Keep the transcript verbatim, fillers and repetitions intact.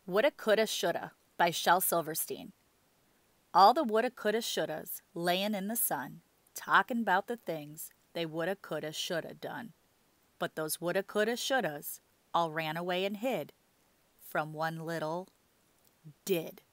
Woulda, Coulda, Shoulda by Shel Silverstein. All the woulda, coulda, shouldas layin' in the sun, talking 'bout the things they woulda, coulda, shoulda done. But those woulda, coulda, shouldas all ran away and hid from one little did.